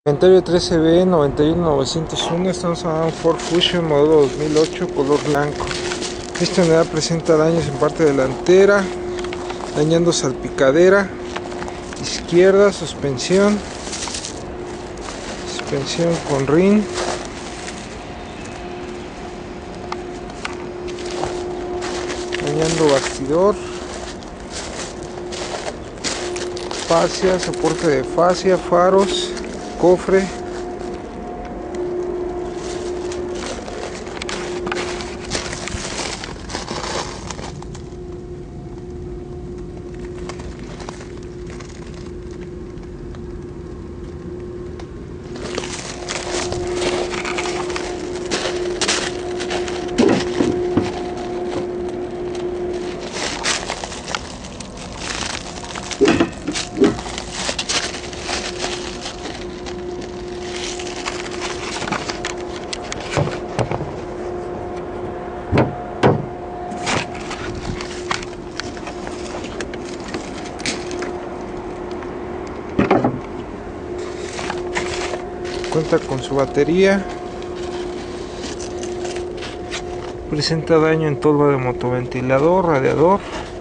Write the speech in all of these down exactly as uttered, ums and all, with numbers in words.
Inventario trece B noventa y uno novecientos uno. Estamos hablando de un Ford Fusion modelo dos mil ocho, color blanco. Esta unidad presenta daños en parte delantera, dañando salpicadera izquierda, suspensión, suspensión con rin, dañando bastidor, fascia, soporte de fascia, faros, cofre. Cuenta con su batería. Presenta daño en tolva de motoventilador, radiador.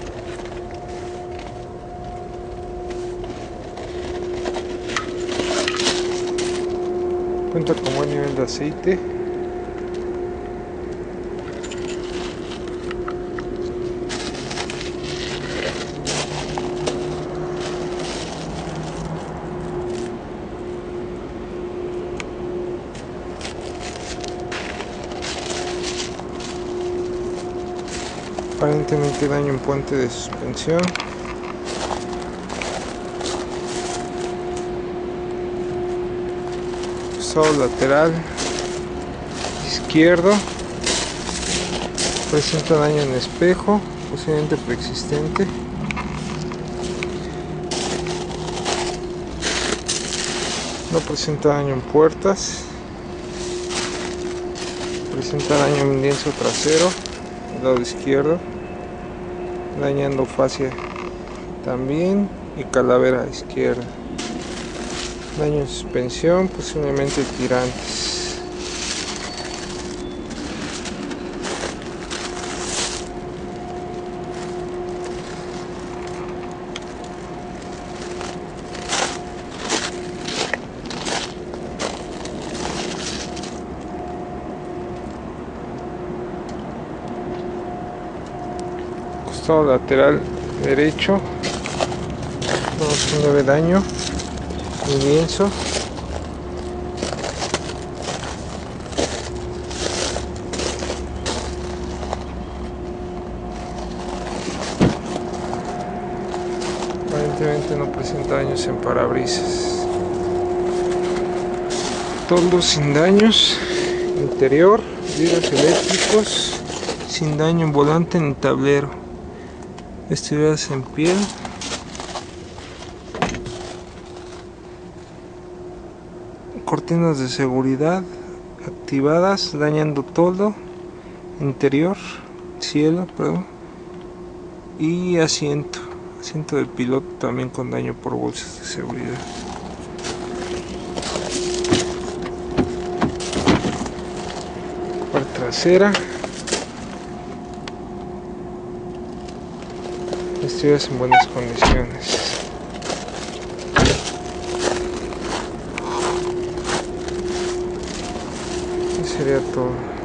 Cuenta con buen nivel de aceite. Aparentemente daño en puente de suspensión. Costado lateral izquierdo. Presenta daño en espejo, posiblemente preexistente. No presenta daño en puertas. Presenta daño en lienzo trasero, del lado izquierdo, dañando fascia también y calavera izquierda. Daño en suspensión, posiblemente tirantes. Costado lateral derecho, vamos a ver daño en lienzo. Aparentemente no presenta daños en parabrisas. Toldo sin daños, interior, vidrios eléctricos, sin daño en volante ni tablero. Vestiduras en piel. Cortinas de seguridad activadas, dañando toldo interior, cielo, perdón, y asiento, asiento del piloto también con daño por bolsas de seguridad. Parte trasera. Vestiduras en buenas condiciones. Sería todo.